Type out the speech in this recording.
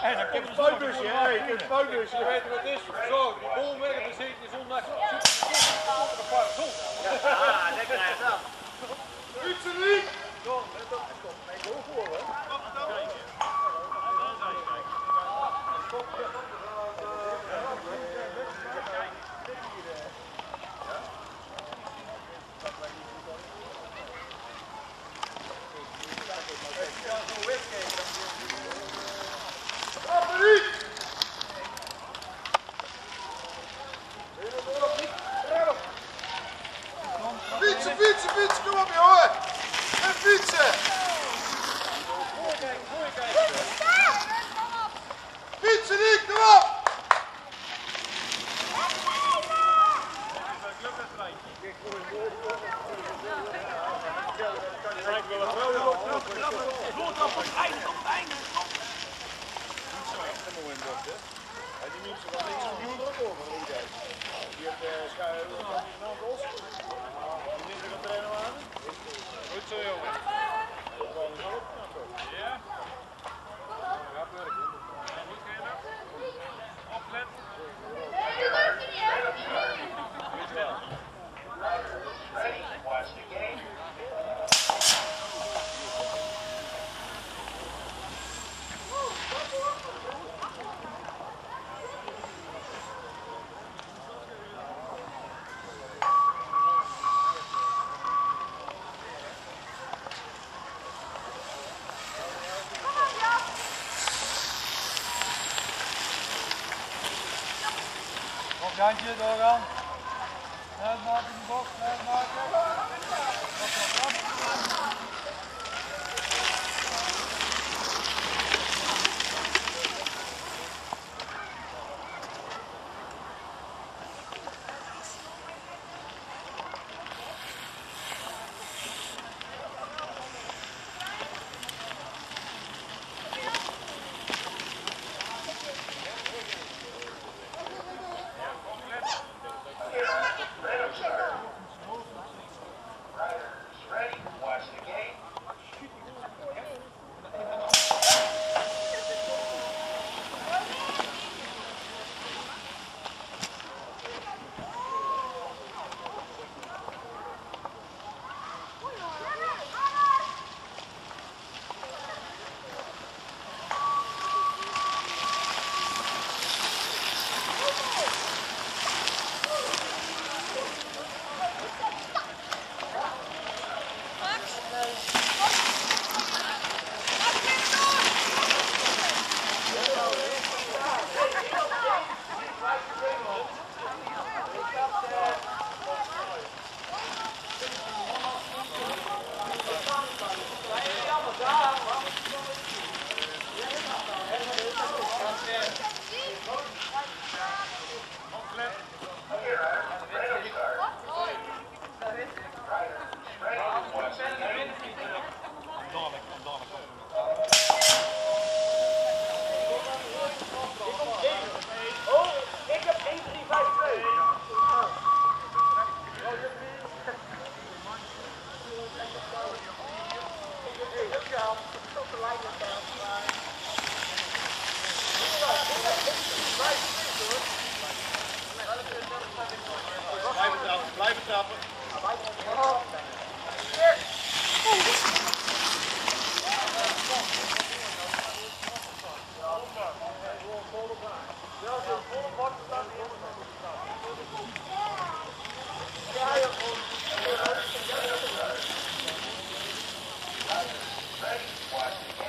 Hey, dan komt een foutbusje, je kunt een foutbusje. Je weet wat het is. Zo, die bol weg en dan zit je zondag. Ja, dat krijg je dan. Fietsen niet! Kom, let op. Nee, go voor hoor. Fietsen, kom op jongen! En fietsen! Fietsen niet, kom op! Die nieuwste van niks van nieuw erop over, hoe die die heeft schuilen van Bos. Die is er gaan trainen aan. Goed zo jongen. Ja? Gaat werken. Oplet. Jantje, doorgaan. Uitmaken in de box, uitmaken. Blijven trappen. Ja,